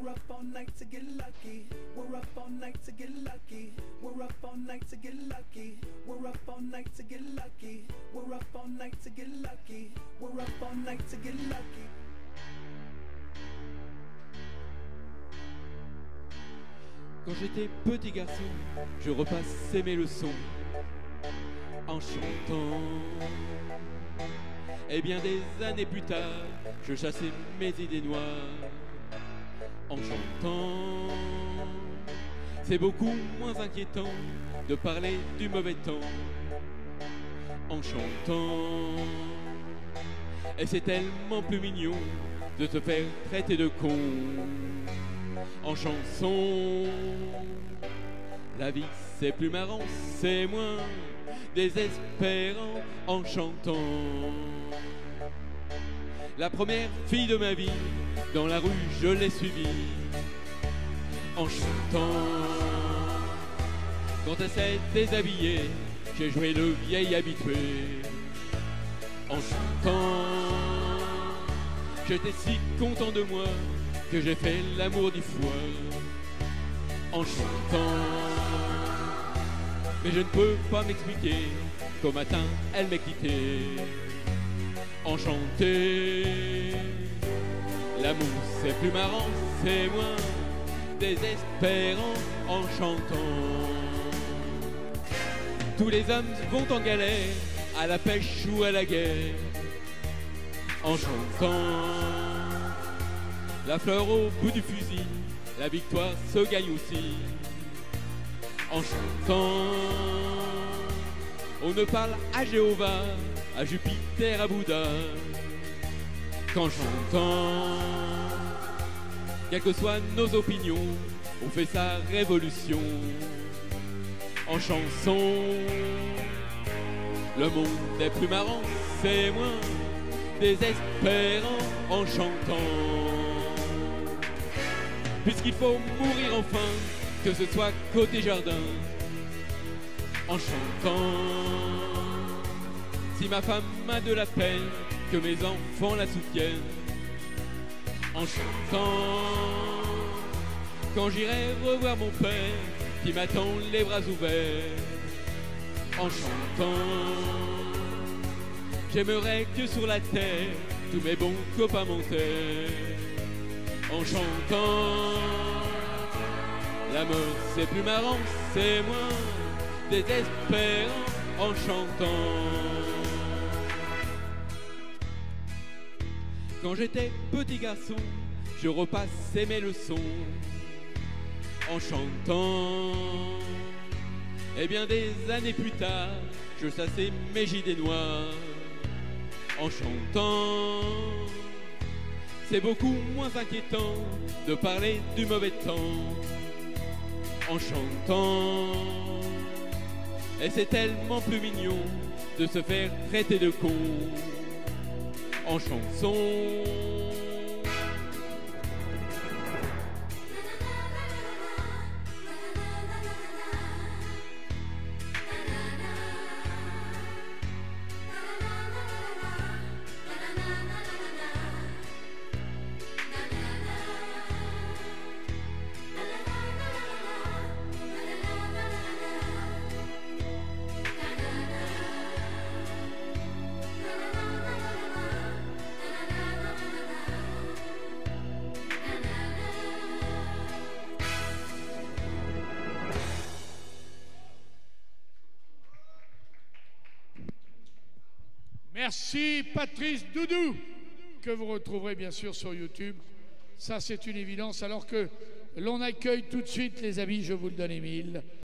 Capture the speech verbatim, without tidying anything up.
up all night to get lucky. We're up all night to get lucky. We're up all night to get lucky. We're up all night to get lucky. We're up all night to get lucky. We're up all night to get lucky. Quand j'étais petit garçon, je repassais mes leçons en chantant. Et bien des années plus tard, je chassais mes idées noires en chantant. C'est beaucoup moins inquiétant de parler du mauvais temps en chantant. Et c'est tellement plus mignon de te faire traiter de con en chanson. La vie c'est plus marrant, c'est moins désespérant en chantant. La première fille de ma vie, dans la rue je l'ai suivie en chantant. Quand elle s'est déshabillée, j'ai joué le vieil habitué en chantant. J'étais si content de moi que j'ai fait l'amour dix fois en chantant. Mais je ne peux pas m'expliquer qu'au matin elle m'ait quitté en chanté. L'amour c'est plus marrant, c'est moins désespérant en chantant. Tous les hommes vont en galère, à la pêche ou à la guerre en chantant. La fleur au bout du fusil, la victoire se gagne aussi en chantant. On ne parle à Jéhovah, à Jupiter, à Bouddha qu'en chantant. Quelles que soient nos opinions, on fait sa révolution en chanson. Le monde est plus marrant, c'est moins désespérant en chantant. Puisqu'il faut mourir enfin, que ce soit côté jardin en chantant. Si ma femme a de la peine, que mes enfants la soutiennent en chantant. Quand j'irai revoir mon père qui m'attend les bras ouverts en chantant. J'aimerais que sur la terre tous mes bons copains m'enterrent en chantant. La mort c'est plus marrant, c'est moins désespérant en chantant. Quand j'étais petit garçon, je repassais mes leçons en chantant. Et bien des années plus tard, je chassais mes idées noires en chantant. C'est beaucoup moins inquiétant de parler du mauvais temps en chantant. Et c'est tellement plus mignon de se faire traiter de con en chanson. Merci Patrice Doudou, que vous retrouverez bien sûr sur YouTube. Ça, c'est une évidence. Alors que l'on accueille tout de suite les amis, je vous le donne, Émile.